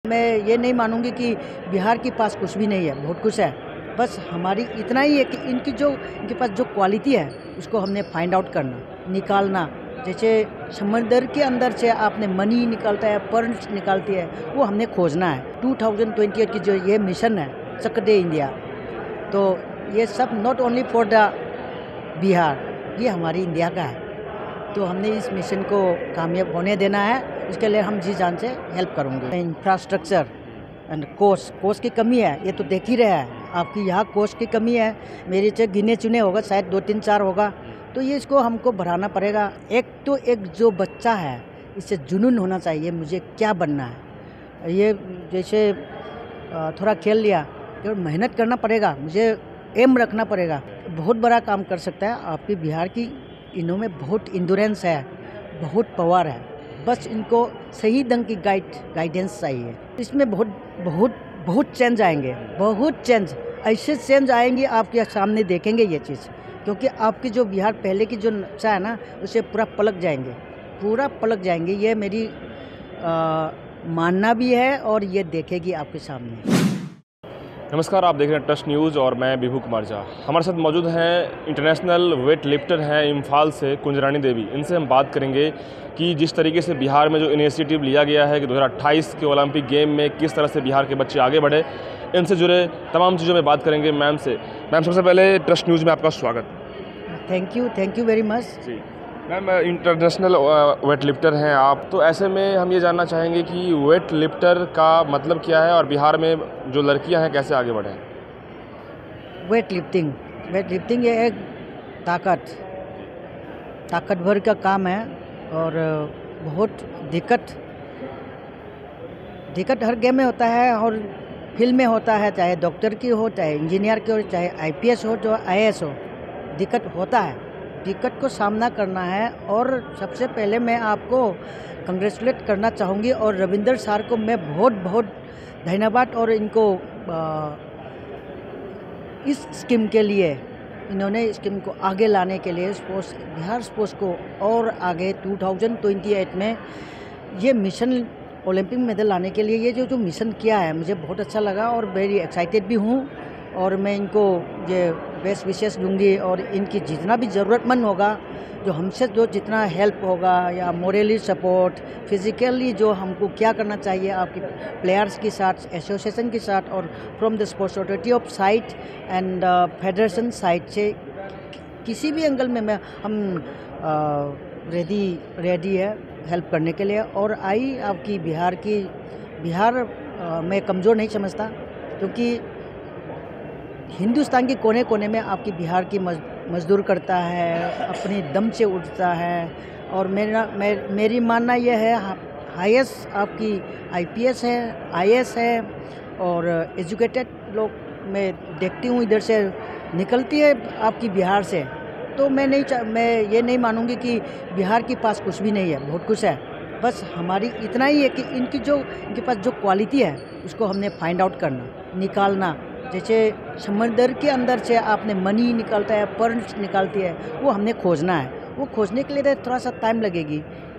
मैं ये नहीं मानूंगी कि बिहार के पास कुछ भी नहीं है, बहुत कुछ है। बस हमारी इतना ही है कि इनके पास जो क्वालिटी है उसको हमने फाइंड आउट करना, निकालना। जैसे समंदर के अंदर से आपने मनी निकालता है, पर्ल्स निकालती है, वो हमने खोजना है। 2028 की जो ये मिशन है चक दे इंडिया, तो ये सब not only for the Bihar, ये हमारी इंडिया का है। तो हमने इस मिशन को कामयाब होने देना है, इसके लिए हम जी जान से हेल्प करेंगे। इंफ्रास्ट्रक्चर एंड कोर्स की कमी है, ये तो देख ही रहे हैं आपकी, यहाँ कोर्स की कमी है। मेरे से गिने चुने होगा, शायद 2-3-4 होगा, तो ये इसको हमको बढ़ाना पड़ेगा। एक जो बच्चा है, इससे जुनून होना चाहिए, मुझे क्या बनना है। ये जैसे थोड़ा खेल लिया, तो मेहनत करना पड़ेगा, मुझे एम रखना पड़ेगा। बहुत बड़ा काम कर सकता है आपकी बिहार की, इन्हों में बहुत इंड्योरेंस है, बहुत पावर है। बस इनको सही ढंग की गाइडेंस चाहिए। इसमें बहुत चेंज आएंगे, बहुत चेंज, ऐसे चेंज आएंगे आपके सामने देखेंगे ये चीज़। क्योंकि आपकी जो बिहार पहले की जो नक्शा है ना, उसे पूरा पलट जाएंगे। ये मेरी मानना भी है और ये देखेगी आपके सामने। नमस्कार, आप देख रहे हैं ट्रस्ट न्यूज़ और मैं विभू कुमार झा। हमारे साथ मौजूद हैं इंटरनेशनल वेट लिफ्टर हैं इम्फाल से कुंजरानी देवी। इनसे हम बात करेंगे कि जिस तरीके से बिहार में जो इनिशिएटिव लिया गया है कि 2028 के ओलंपिक गेम में किस तरह से बिहार के बच्चे आगे बढ़े, इनसे जुड़े तमाम चीज़ों में बात करेंगे मैम से। मैम, सबसे पहले ट्रस्ट न्यूज़ में आपका स्वागत। Thank you very much ji ma'am, international weightlifter हैं आप, तो ऐसे में हम ये जानना चाहेंगे कि वेट लिफ्टर का मतलब क्या है और बिहार में जो लड़कियां हैं कैसे आगे बढ़ें। वेट लिफ्टिंग ये एक ताकतवर का काम है और बहुत दिक्कत हर गेम में होता है और फील्ड में होता है, चाहे डॉक्टर की हो, चाहे इंजीनियर की हो, चाहे IPS हो, जो IAS हो, दिक्कत होता है। दिक्कत को सामना करना है। और सबसे पहले मैं आपको कंग्रेचुलेट करना चाहूँगी और रविंदर सर को मैं बहुत धन्यवाद, और इनको इस स्कीम के लिए, इन्होंने स्कीम को आगे लाने के लिए बिहार स्पोर्ट्स को और आगे 2028 में ये मिशन ओलंपिक मेडल लाने के लिए ये जो मिशन किया है, मुझे बहुत अच्छा लगा और वेरी एक्साइटेड भी हूँ। और मैं इनको ये बेस्ट विशेष दूंगी और इनकी जितना भी ज़रूरतमंद होगा, जो हमसे जो जितना हेल्प होगा या मोरली सपोर्ट, फिज़िकली जो हमको क्या करना चाहिए आपके प्लेयर्स के साथ, एसोसिएशन के साथ, और from the sports authority of side and federation side से किसी भी एंगल में हम रेडी है हेल्प करने के लिए। और आपकी बिहार मैं कमज़ोर नहीं समझता, क्योंकि हिंदुस्तान के कोने कोने में आपकी बिहार की मजदूर करता है, अपने दम से उठता है। और मेरी मानना यह है, हाईएस्ट आपकी IPS है, IAS है, और एजुकेटेड लोग मैं देखती हूँ इधर से निकलती है आपकी बिहार से। तो मैं ये नहीं मानूंगी कि बिहार के पास कुछ भी नहीं है, बहुत कुछ है। बस हमारी इतना ही है कि इनके पास जो क्वालिटी है उसको हमने फाइंड आउट करना, निकालना। जैसे समंदर के अंदर से आपने मनी निकालता है, पर्ल्स निकालती है, वो हमने खोजना है। वो खोजने के लिए थोड़ा सा टाइम लगेगी।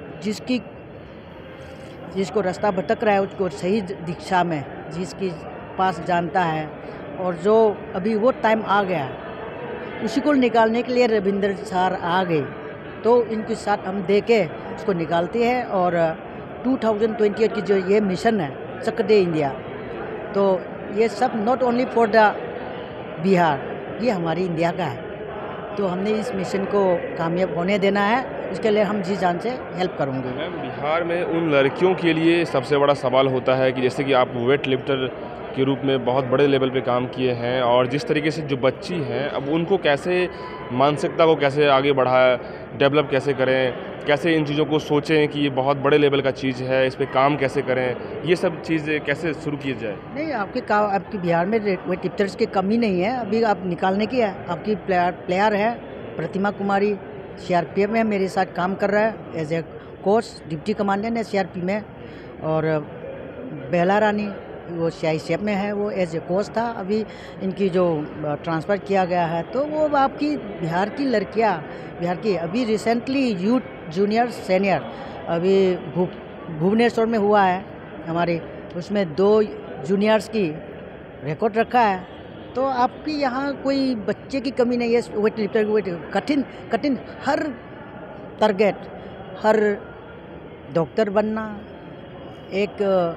जिसको रास्ता भटक रहा है उसको सही दिशा में जिसकी पास जानता है, और जो अभी वो टाइम आ गया उसी को निकालने के लिए रविंदर सर आ गए, तो इनके साथ हम दे के उसको निकालते हैं। और 2028 की जो ये मिशन है चक दे इंडिया, तो ये सब not only for the Bihar, ये हमारी इंडिया का है। तो हमने इस मिशन को कामयाब होने देना है, इसके लिए हम जी जान से हेल्प करेंगे। मैम, बिहार में उन लड़कियों के लिए सबसे बड़ा सवाल होता है कि जैसे कि आप वेट लिफ्टर के रूप में बहुत बड़े लेवल पे काम किए हैं, और जिस तरीके से जो बच्ची हैं, अब उनको कैसे, मानसिकता को कैसे आगे बढ़ाएं, डेवलप कैसे करें, कैसे इन चीज़ों को सोचें कि ये बहुत बड़े लेवल का चीज़ है, इस पे काम कैसे करें, ये सब चीज़ें कैसे शुरू की जाए। नहीं, आपकी बिहार में वेट लिफ्टर्स की कमी नहीं है, अभी आप निकालने की है। आपकी प्लेयर है प्रतिमा कुमारी, CRPF में मेरे साथ काम कर रहा है as a coach, deputy commandant है CRP में। और बेला रानी वो CICF में है, वो एज ए कोच था, अभी इनकी जो ट्रांसफ़र किया गया है। तो वो आपकी बिहार की लड़कियां, अभी रिसेंटली यूथ जूनियर सीनियर अभी भुवनेश्वर में हुआ है हमारे उसमें 2 जूनियर्स की रिकॉर्ड रखा है। तो आपकी यहाँ कोई बच्चे की कमी नहीं है वेट लिफ्टर वेट कठिन हर टारगेट, हर डॉक्टर बनना, एक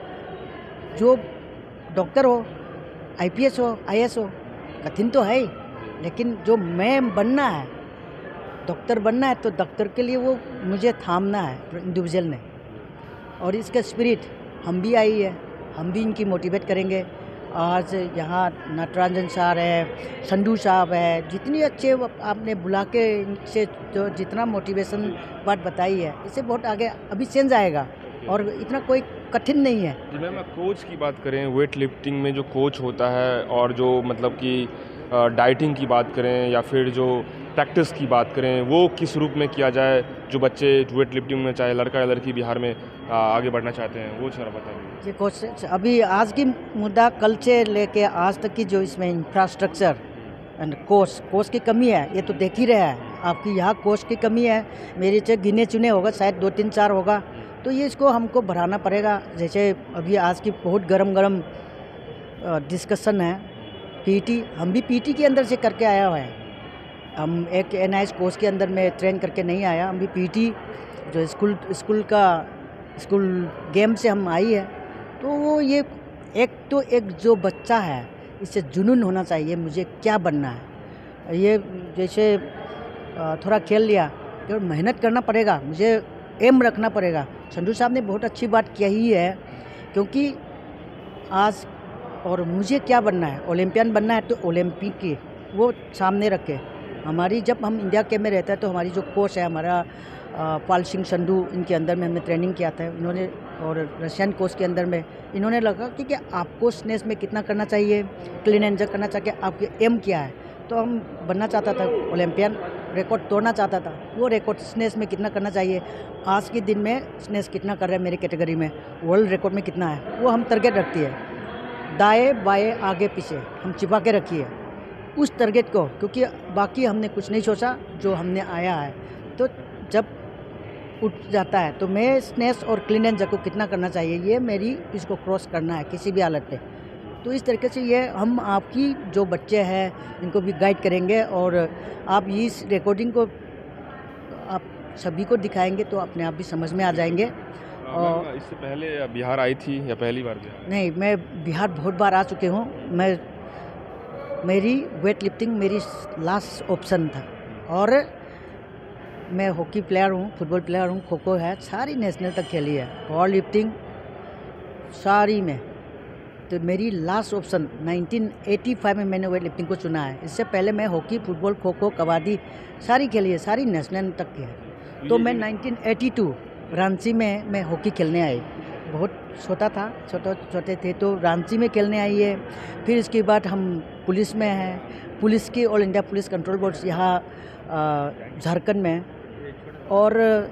जो डॉक्टर हो, आईपीएस हो, आईएएस हो, कठिन तो है ही, लेकिन जो मैं बनना है, डॉक्टर बनना है, तो डॉक्टर के लिए वो मुझे थामना है इंडिविजुअल ने। और इसका स्पिरिट हम भी आई है, हम भी इनकी मोटिवेट करेंगे। आज यहाँ नटराजन सर है, संधू साहब है, जितनी अच्छे आपने बुला के इनसे जो जितना मोटिवेशन बात बताई है, इससे बहुत आगे अभी चेंज आएगा और इतना कोई कठिन नहीं है। जी मैम, कोच की बात करें, वेट लिफ्टिंग में जो कोच होता है और जो मतलब कि डाइटिंग की बात करें या फिर जो प्रैक्टिस की बात करें, वो किस रूप में किया जाए जो बच्चे वेट लिफ्टिंग में चाहे लड़का या लड़की बिहार में आगे बढ़ना चाहते हैं, वो जरा बताइए। जी कोच, अभी आज की मुद्दा कल से लेके आज तक की जो इसमें इंफ्रास्ट्रक्चर एंड कोच की कमी है, ये तो देख ही रहा है। आपकी यहाँ कोच की कमी है, मेरे से गिने चुने होगा, शायद 2-3-4 होगा, तो ये इसको हमको बढ़ाना पड़ेगा। जैसे अभी आज की बहुत गरम डिस्कशन है, पीटी, हम भी पीटी के अंदर से करके आया हुआ है। हम एक एनआईएस कोर्स के अंदर में ट्रेन करके नहीं आया, हम भी पीटी जो स्कूल गेम से हम आई है। तो वो ये एक जो बच्चा है, इससे जुनून होना चाहिए, मुझे क्या बनना है। ये जैसे थोड़ा खेल लिया, तो मेहनत करना पड़ेगा, मुझे एम रखना पड़ेगा। संधू साहब ने बहुत अच्छी बात कही है, क्योंकि आज और मुझे क्या बनना है, ओलंपियन बनना है, तो ओलंपिक की वो सामने रखे। हमारी जब हम इंडिया के में रहते हैं, तो हमारी जो कोच है, हमारा पाल सिंह संधू, इनके अंदर में हमने ट्रेनिंग किया था इन्होंने, और रशियन कोच के अंदर में इन्होंने लगा कि आपको स्नेस में कितना करना चाहिए, क्लीन एंड जर्क करना चाहिए, आपके एम क्या है। तो हम बनना चाहता था ओलंपियन, रिकॉर्ड तोड़ना चाहता था, वो रिकॉर्ड स्नेस में कितना करना चाहिए, आज के दिन में स्नेस कितना कर रहे हैं मेरी कैटेगरी में, वर्ल्ड रिकॉर्ड में कितना है, वो हम टारगेट रखती है। दाएं बाएं आगे पीछे हम छिपा के रखिए उस टारगेट को, क्योंकि बाकी हमने कुछ नहीं सोचा, जो हमने आया है। तो जब उठ जाता है, तो मैं स्नेस और क्लीन एंड जर्क को कितना करना चाहिए, ये मेरी इसको क्रॉस करना है किसी भी हालत पे। तो इस तरीके से ये हम आपकी जो बच्चे हैं इनको भी गाइड करेंगे, और आप इस रिकॉर्डिंग को आप सभी को दिखाएंगे, तो अपने आप भी समझ में आ जाएंगे। और इससे पहले बिहार आई थी या पहली बार बिहार? नहीं, मैं बिहार बहुत बार आ चुके हूँ। मेरी वेट लिफ्टिंग मेरी लास्ट ऑप्शन था, और मैं हॉकी प्लेयर हूँ, फुटबॉल प्लेयर हूँ, खो खो है, सारी नेशनल तक खेली है, पावर लिफ्टिंग सारी में। तो मेरी लास्ट ऑप्शन 1985 में मैंने वेट लिफ्टिंग को चुना है। इससे पहले मैं हॉकी, फुटबॉल, खो खो, कबड्डी सारी खेली है, सारी नेशनल तक की है। तो मैं 1982 रांची में मैं हॉकी खेलने आई, बहुत छोटा था, छोटे थे, तो रांची में खेलने आई है। फिर इसके बाद हम पुलिस में हैं, पुलिस की all India police control board यहाँ झारखंड में, और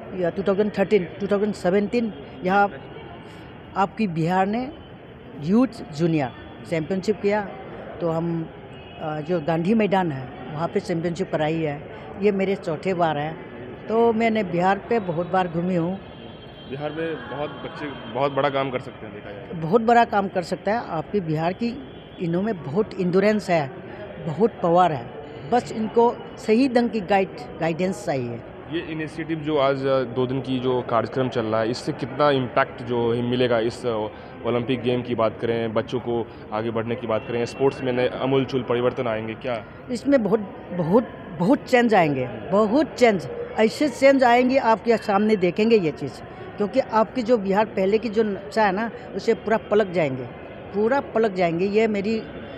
2017 यहाँ आपकी बिहार ने यूथ जूनियर चैम्पियनशिप किया। तो हम जो गांधी मैदान है वहाँ पे चैम्पियनशिप कराई है, ये मेरे चौथे बार है। तो मैंने बिहार पे बहुत बार घूमी हूँ। बिहार में बहुत बच्चे बहुत बड़ा काम कर सकते हैं, देखा जाए बहुत बड़ा काम कर सकता है। आपकी बिहार की इनमें बहुत इंड्योरेंस है, बहुत पावर है, बस इनको सही ढंग की गाइडेंस चाहिए। ये इनिशिएटिव जो आज 2 दिन की जो कार्यक्रम चल रहा है, इससे कितना इम्पैक्ट जो मिलेगा, इस ओलंपिक गेम की बात करें, बच्चों को आगे बढ़ने की बात करें, स्पोर्ट्स में नए आमूल-चूल परिवर्तन आएंगे क्या? इसमें बहुत चेंज आएंगे, बहुत चेंज, ऐसे चेंज आएंगे आपके सामने देखेंगे ये चीज़। क्योंकि आपकी जो बिहार पहले की जो नक्शा है ना, उसे पूरा पलट जाएंगे। ये मेरी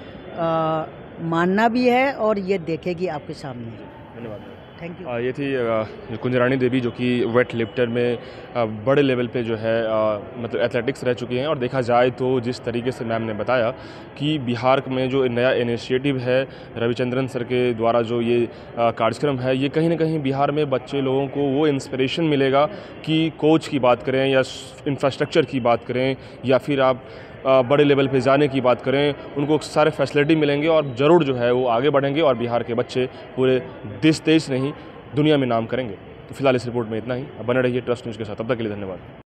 मानना भी है, और ये देखेगी आपके सामने। धन्यवाद। Thank you. ये थी कुंजरानी देवी, जो कि वेट लिफ्टर में बड़े लेवल पे जो है मतलब एथलेटिक्स रह चुकी हैं। और देखा जाए तो जिस तरीके से मैम ने बताया कि बिहार में जो नया इनिशिएटिव है रविचंद्रन सर के द्वारा, जो ये कार्यक्रम है, ये कहीं ना कहीं बिहार में बच्चे लोगों को वो इंस्पिरेशन मिलेगा कि कोच की बात करें या इंफ्रास्ट्रक्चर की बात करें या फिर आप बड़े लेवल पे जाने की बात करें, उनको सारे फैसिलिटी मिलेंगे और ज़रूर जो है वो आगे बढ़ेंगे और बिहार के बच्चे पूरे देश नहीं दुनिया में नाम करेंगे। तो फिलहाल इस रिपोर्ट में इतना ही। अब बने रहिए ट्रस्ट न्यूज़ के साथ, तब तक के लिए धन्यवाद।